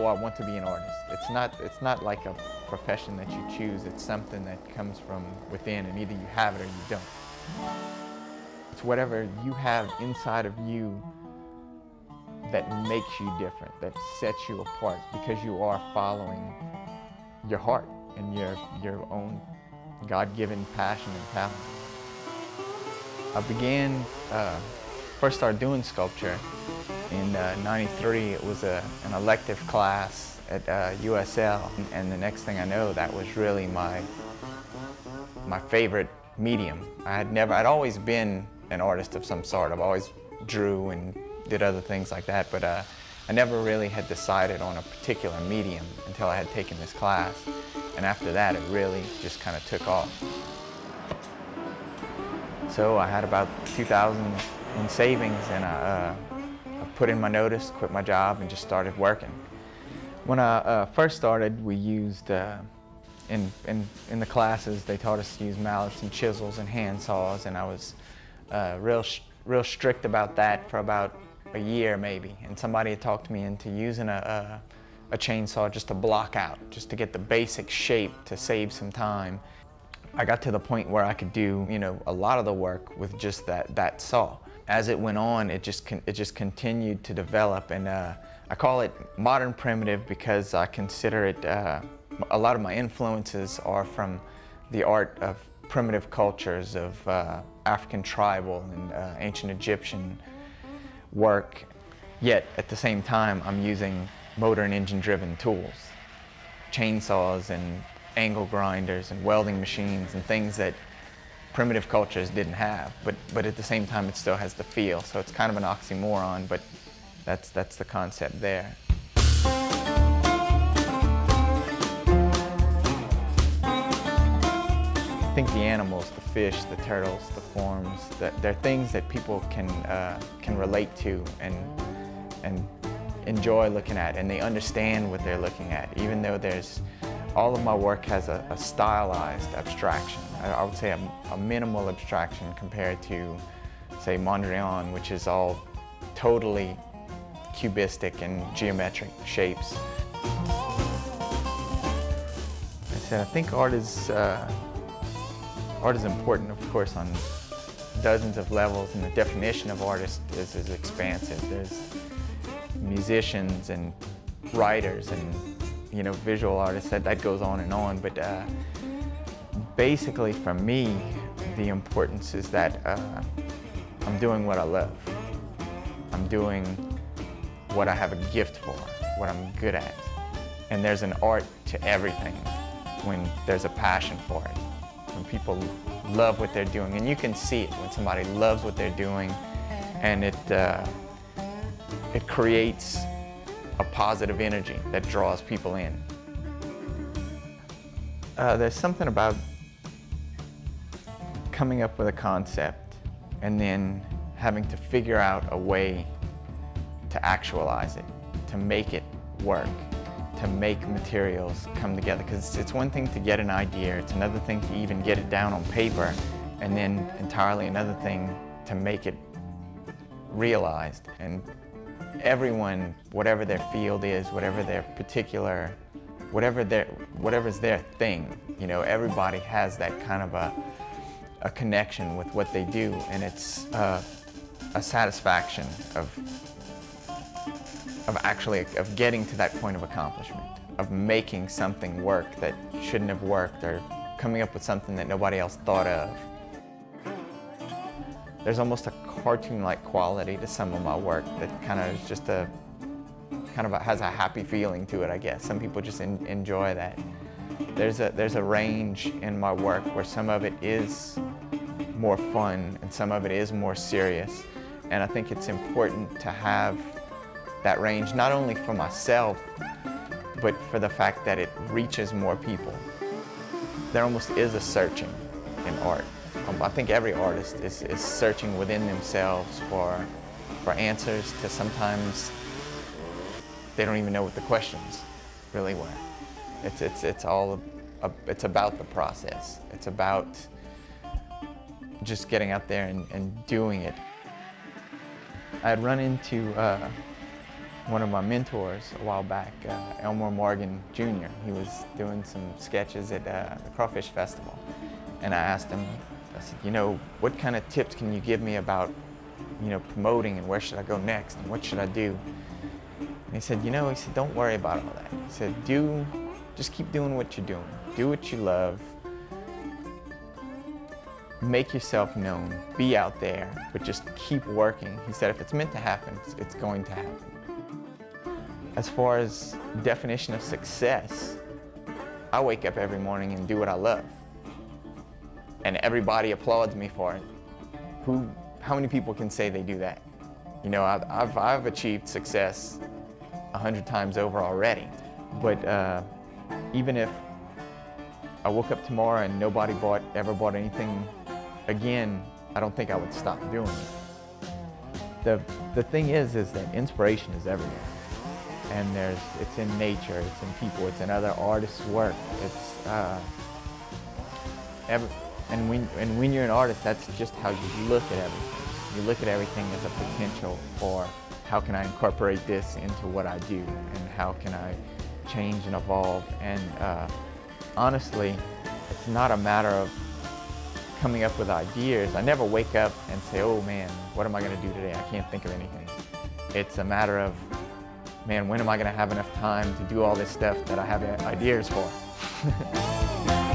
I want to be an artist. It's not like a profession that you choose. It's something that comes from within, and either you have it or you don't. It's whatever you have inside of you that makes you different, that sets you apart, because you are following your heart and your own God-given passion and talent. I began, first started doing sculpture in '93. It was an elective class at USL, and the next thing I know, that was really my favorite medium. I'd always been an artist of some sort. I've always drew and did other things like that, but I never really had decided on a particular medium until I had taken this class. And after that, it really just kind of took off. So I had about 2,000 in savings, and I put in my notice, quit my job, and just started working. When I first started, we used, in the classes, they taught us to use mallets and chisels and hand saws, and I was real strict about that for about a year maybe. And somebody had talked me into using a chainsaw just to block out, just to get the basic shape to save some time. I got to the point where I could do, a lot of the work with just that saw. As it went on, it just continued to develop, and I call it modern primitive because I consider it, a lot of my influences are from the art of primitive cultures of African tribal and ancient Egyptian work. Yet at the same time, I'm using motor and engine driven tools, chainsaws and angle grinders and welding machines and things that primitive cultures didn't have, but at the same time it still has the feel. So it's kind of an oxymoron, but that's the concept there. I think the animals, the fish, the turtles, the forms, they're things that people can relate to and enjoy looking at, and they understand what they're looking at, even though all of my work has a stylized abstraction. I would say a minimal abstraction compared to, say, Mondrian, which is all totally cubistic and geometric shapes. I think art is important, of course, on dozens of levels, and the definition of artist is expansive. There's musicians and writers and visual artists, that goes on, but basically for me, the importance is that I'm doing what I love. I'm doing what I have a gift for, what I'm good at. And there's an art to everything when there's a passion for it, when people love what they're doing. And you can see it when somebody loves what they're doing, and it creates a positive energy that draws people in. There's something about coming up with a concept and then having to figure out a way to actualize it, to make it work, to make materials come together. Because it's one thing to get an idea, it's another thing to even get it down on paper, and then entirely another thing to make it realized. And everyone, whatever their field is, whatever their particular, whatever's their thing, everybody has that kind of a connection with what they do, and it's a satisfaction of getting to that point of accomplishment, of making something work that shouldn't have worked, or coming up with something that nobody else thought of. There's almost a cartoon-like quality to some of my work that kind of is just has a happy feeling to it, I guess. Some people just enjoy that. There's a range in my work where some of it is more fun and some of it is more serious, and I think it's important to have that range, not only for myself, but for the fact that it reaches more people. There almost is a searching in art. I think every artist is searching within themselves for answers to sometimes they don't even know what the questions really were. It's about the process. It's about just getting out there and doing it. I had run into one of my mentors a while back, Elmore Morgan Jr. He was doing some sketches at the Crawfish Festival. And I asked him, I said, you know, what kind of tips can you give me about, you know, promoting, and where should I go next and what should I do? And he said, don't worry about all that. He said, just keep doing what you're doing. Do what you love. Make yourself known. Be out there, but just keep working. He said, if it's meant to happen, it's going to happen. As far as definition of success, I wake up every morning and do what I love. And everybody applauds me for it. How many people can say they do that? You know, I've achieved success 100 times over already. But even if I woke up tomorrow and nobody ever bought anything again, I don't think I would stop doing it. The thing is that inspiration is everywhere. And it's in nature, it's in people, it's in other artists' work. And when you're an artist, that's just how you look at everything. You look at everything as a potential for how can I incorporate this into what I do, and how can I change and evolve. And honestly, it's not a matter of coming up with ideas. I never wake up and say, oh man, what am I going to do today? I can't think of anything. It's a matter of, man, when am I going to have enough time to do all this stuff that I have ideas for?